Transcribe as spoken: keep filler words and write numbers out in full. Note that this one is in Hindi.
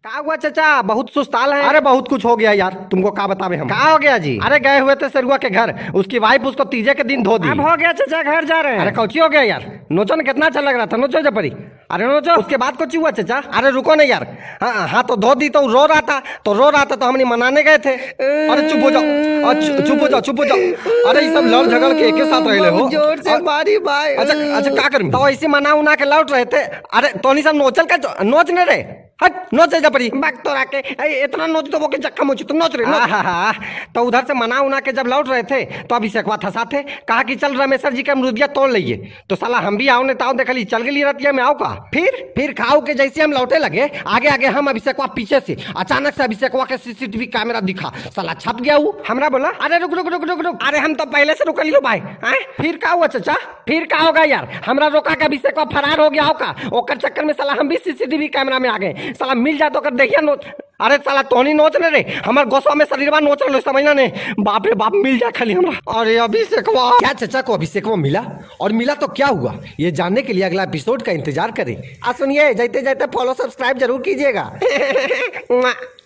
कहा हुआ चाचा, बहुत सुस्ताल है। अरे बहुत कुछ हो गया यार, तुमको क्या बतावे हम। कहा हो गया जी? अरे गए हुए थे सरुआ के घर, उसकी वाइफ उसको तीजे के दिन धो दी। अब हो गया चाचा, घर जा रहे हैं। अरे कौची हो गया यार, नोचो ने कितना अच्छा लग रहा था, नोचो जपरी। अरे नोचो, उसके बाद कुछ हुआ चाचा? अरे रुको नहीं यार, हाँ हाँ तो धो दी तो रो रहा था, तो रो रहा था तो हमने मनाने गए थे। अरे चुप हो जाओ, चुप हो जाओ, चुप हो जाओ। अरे ये सब लड़ झगड़ के एक साथ रहे हो। जोर से मारी भाई। अच्छा अच्छा क्या करूं? तो ऐसे मना उना के लौट रहे थे। अरे तो सब नोचल का नोच नहीं रहे, हट नोच जा पड़ी बक तो राके इतना नोच तो वो के चक्का मोची तुम नोच रहे हो। तो उधर से मना उना के जब लौट रहे थे तो अभिषेकवा था साथे, कहा कि चल रमेश्वर जी का अमरूदिया तोड़ लिए। तो साला हम भी आओ ने ताओ देख ली, चल गई रतिया में आओ का। फिर फिर खाओ के जैसे हम लौटे लगे, आगे आगे हम अभिषेकवा पीछे से, अचानक से अभिषेकवा के सीसीटीवी कैमरा दिखा, साला छप गया वो। हमरा बोला अरे रुक रुक रुक रुक रुक, अरे हम तो पहले से रुक लियो भाई। फिर का हुआ चाचा? फिर का होगा यार, हमरा रोका के अभिषेकवा फरार हो गया हो का, ओकर चक्कर में साला हम भी सीसीटीवी कैमरा में आ गए। साला मिल जाए तो कर देखिए नोच। अरे साला तोनी नोच ने रे, हमार गोसवा में शरीरवा नोच लो, समझना ने। बाप रे बाप मिल जाए खाली हमरा। अरे अभिषेकवा क्या चाचा को अभिषेकवा मिला? और मिला तो क्या हुआ, ये जानने के लिए अगला एपिसोड का इंतजार करें। आ सुनिए, जाते जाते फॉलो सब्सक्राइब जरूर कीजिएगा।